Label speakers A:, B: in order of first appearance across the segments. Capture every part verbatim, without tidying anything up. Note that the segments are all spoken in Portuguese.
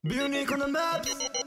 A: Be unique on the map.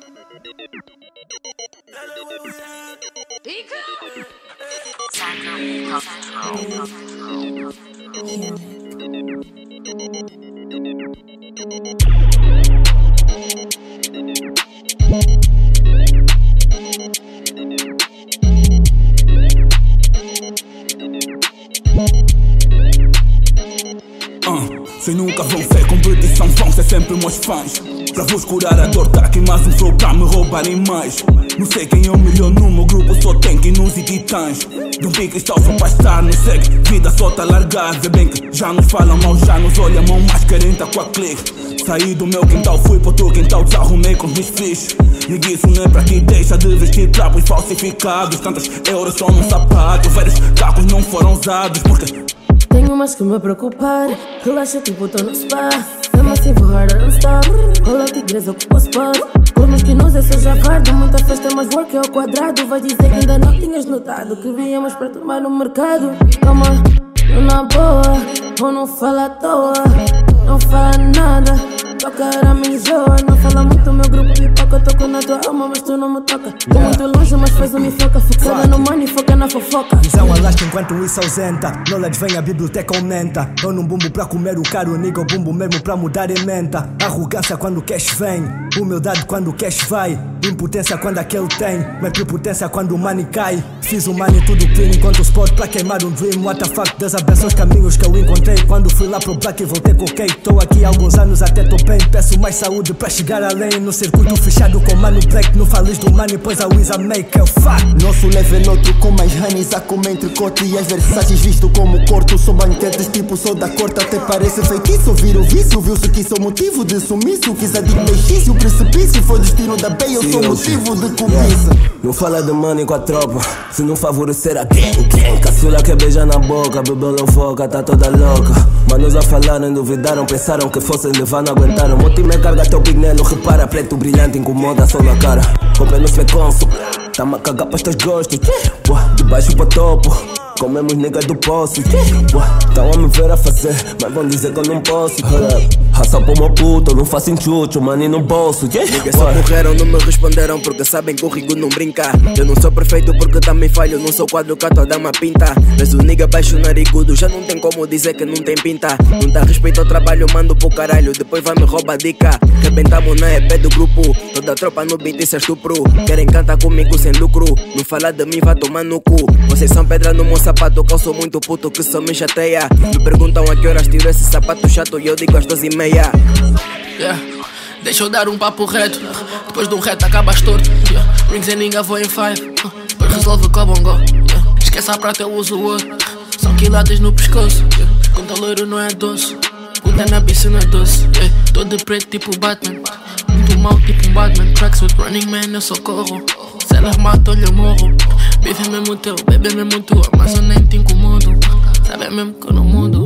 B: Uh, Vocês nunca vão ser competição, vão ser sempre meus fãs. Pra vos curar a dor, tá aqui mais um flow pra me roubarem mais. Não sei quem humilhou no meu grupo, só tem Kinos e Titãs. De um pique está só pra estar, não segue, vida só tá largada. Vê bem que já nos falam mal, já nos olham mal, mas querem tá com a clique. Saí do meu quintal, fui pro teu quintal, desarrumei com os meus fichos. E isso não é pra ti, deixa de vestir trapos falsificados. Tantos euros só num sapato, vários carros não foram usados porque
C: tenho mais que me preocupar. Relaxa, tipo, tô no spa. Mesmo assim vou harder and stop. Rola tigresa, ocupa o spot. Por mais que nós é só javardo. Muita festa, mas work é ao quadrado. Vai dizer que ainda não tinhas notado que viemos para tomar no mercado. Calma, não na boa. Ou não fala à toa. Não fala nada. Toca a me enjoa. Não fala muito, meu grupo pipoca. Toco na tua alma, mas tu não me toca. Tô muito longe, mas faz uma foca. Focada no money, foca na fofoca.
D: Visão alasca enquanto isso ausenta. Knowledge vem, a biblioteca aumenta. Eu não bumbo pra comer o caro, nigga. Eu bumbo mesmo pra mudar a menta. Arrogância quando o cash vem. Humildade quando o cash vai. Impotência quando aquele tem. Mas prepotência quando o money cai. Fiz o money tudo clean enquanto o spot pra queimar um dream. What the fuck, Deus abençoe os caminhos que eu encontrei. Quando fui lá pro black e voltei com o cake. Tô aqui há alguns anos, até tô bem. Peço mais saúde pra chegar além. No circuito fechado com mano black. Não fales do money, pois a Wiz a make é o fact.
E: Nosso level outro com mais honeys a comer entrecote. E as versagens visto como corto. Sou banquetes tipo sou da corte. Até parece feitiço, vira o vício. Viu-se que sou motivo de sumiço. Quis admitir o precipício. Foi destino da beia, eu sou motivo de cobiça.
F: Não fala de money com a tropa, se não favorecer a quem, quem? Caçula que beija na boca, bebeu não foca, tá toda louca. Manos a falarem, duvidaram, pensaram que fossem levar, não aguentaram. Meu time carga teu pignelo, repara, preto brilhante, incomoda só na cara. Compre no feconso, tá-me a cagar para os teus gostos. De baixo para topo, comemos niggas do poço. Estão a me ver a fazer, mas vão dizer que eu não posso. Raça pro meu puto, não faço enxuto, money no bolso.
G: Niggas só correram, não me responderam porque sabem que o rigo não brinca. Eu não sou perfeito porque também falho, não sou quadro que a tua dama pinta. Mas o nigga baixo narigudo, já não tem como dizer que não tem pinta. Não dá respeito ao trabalho, mando pro caralho, depois vai me roubar dica. Rebentamos na E P do grupo, toda a tropa no beat isso é estupro. Querem cantar comigo sem lucro, não falar de mim vai tomar no cu. Vocês são pedra no meu sapato, que eu sou muito puto que só me chateia. Me perguntam a que horas tiro esse sapato chato e eu digo às doze e meia.
H: Yeah. Deixa eu dar um papo reto, depois de um reto acabas torto. Yeah. Rings and ninga vou em five, uh. depois resolve com a bongo. Yeah. Esquece a prata, eu uso o ouro. São quilates no pescoço, yeah. Conta loiro não é doce, conta na bici não é doce. Yeah. Tô de preto tipo Batman, muito mal tipo um Batman. Tracksuit Running Man, eu socorro. Se elas matam, eu morro. Vive mesmo teu, bebe mesmo tua, mas eu nem te incomodo. Sabe mesmo que eu não mudo.